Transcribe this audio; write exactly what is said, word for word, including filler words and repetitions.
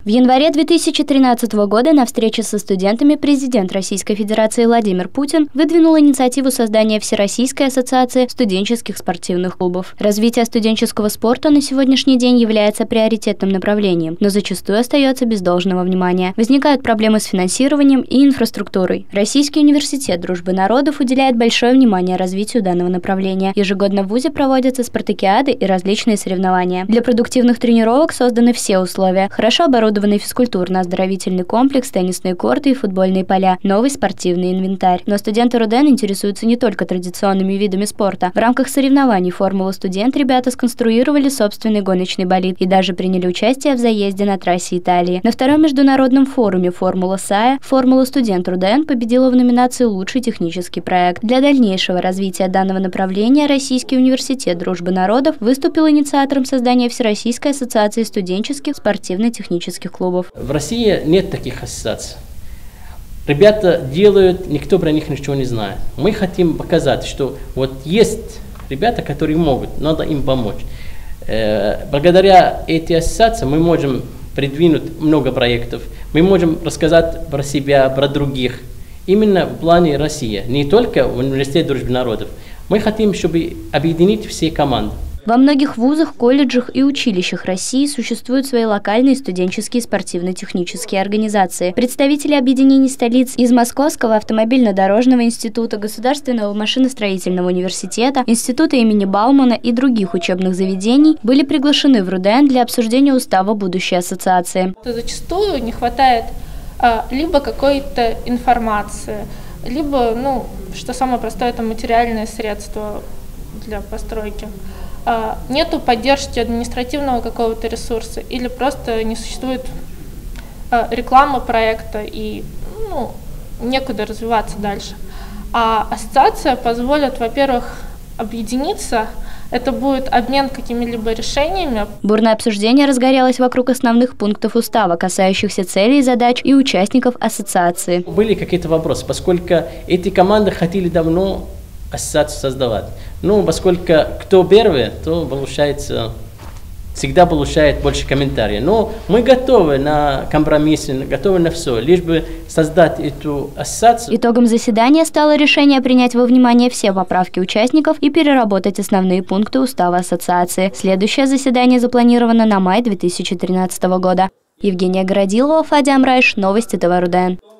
В январе две тысячи тринадцатого года на встрече со студентами президент Российской Федерации Владимир Путин выдвинул инициативу создания Всероссийской ассоциации студенческих спортивных клубов. Развитие студенческого спорта на сегодняшний день является приоритетным направлением, но зачастую остается без должного внимания. Возникают проблемы с финансированием и инфраструктурой. Российский университет Дружбы народов уделяет большое внимание развитию данного направления. Ежегодно в вузе проводятся спартакиады и различные соревнования. Для продуктивных тренировок созданы все условия. Хорошо оборудованные физкультурно-оздоровительный комплекс, теннисные корты и футбольные поля, новый спортивный инвентарь. Но студенты РУДН интересуются не только традиционными видами спорта. В рамках соревнований «Формула студент» ребята сконструировали собственный гоночный болид и даже приняли участие в заезде на трассе Италии. На втором международном форуме «Формула САЯ» «Формула студент» РУДН победила в номинации «Лучший технический проект». Для дальнейшего развития данного направления Российский университет Дружбы народов выступил инициатором создания Всероссийской ассоциации студенческих спортивно-технических клубов. В России нет таких ассоциаций. Ребята делают, никто про них ничего не знает. Мы хотим показать, что вот есть ребята, которые могут, надо им помочь. Благодаря этой ассоциации мы можем придвинуть много проектов, мы можем рассказать про себя, про других. Именно в плане России, не только в Университете Дружбы народов. Мы хотим, чтобы объединить все команды. Во многих вузах, колледжах и училищах России существуют свои локальные студенческие спортивно-технические организации. Представители объединений столиц из Московского автомобильно-дорожного института, Государственного машиностроительного университета, Института имени Баумана и других учебных заведений были приглашены в РУДН для обсуждения устава будущей ассоциации. Зачастую не хватает а, либо какой-то информации, либо, ну, что самое простое, это материальные средства для постройки. Нету поддержки административного какого-то ресурса или просто не существует рекламы проекта и ну, некуда развиваться дальше. А ассоциация позволит, во-первых, объединиться, это будет обмен какими-либо решениями. Бурное обсуждение разгорелось вокруг основных пунктов устава, касающихся целей, задач и участников ассоциации. Были какие-то вопросы, поскольку эти команды хотели давно ассоциацию создавать. Ну, поскольку кто первый, то получается, всегда получает больше комментариев. Но мы готовы на компромиссы, готовы на все, лишь бы создать эту ассоциацию. Итогом заседания стало решение принять во внимание все поправки участников и переработать основные пункты устава ассоциации. Следующее заседание запланировано на май две тысячи тринадцатого года. Евгения Городилова, Фадиам Райш, Новости ТВ РУДН.